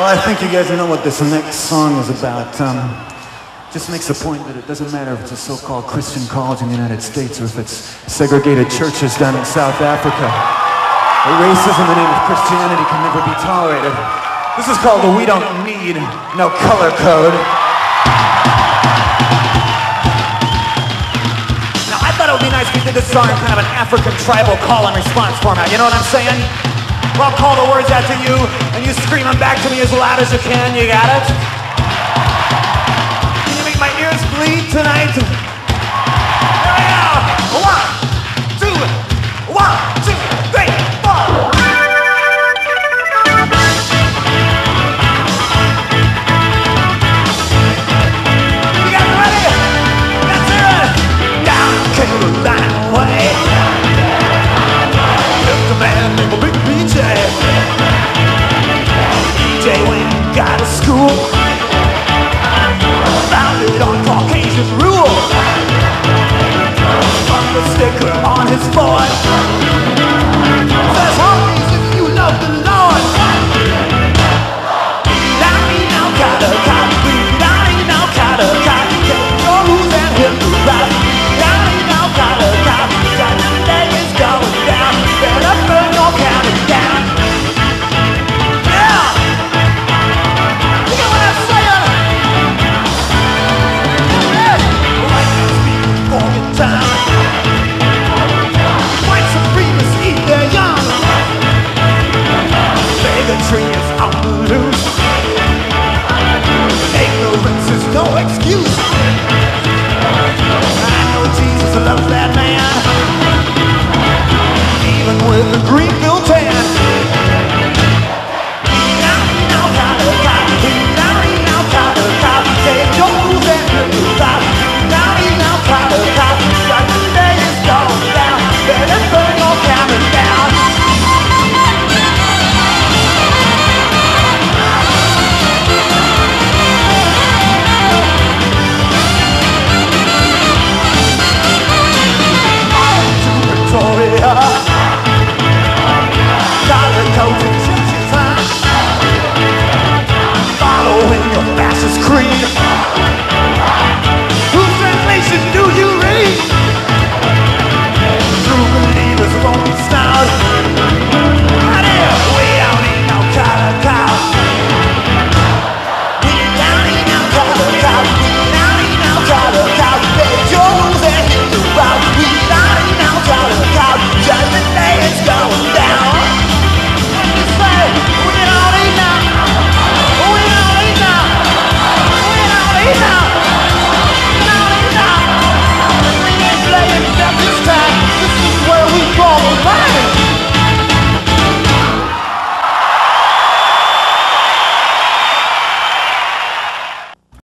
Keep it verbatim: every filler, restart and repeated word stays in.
Well, I think you guys know what this next song is about. Um, just makes the point that it doesn't matter if it's a so-called Christian college in the United States or if it's segregated churches down in South Africa. Racism in the name of Christianity can never be tolerated. This is called the We Don't Need No Color Code. Now, I thought it would be nice if we did this song in kind of an African tribal call and response format. You know what I'm saying? Well, I'll call the words out to you, and you scream them back to me as loud as you can. You got it? Can you make my ears bleed tonight? Here we go! One, two, one, two, three, four! You guys ready? Let's hear it! Down Carolina way. There's a man named Big B J. B J went and got to school, founded on Caucasian rule. Put the sticker on his boy.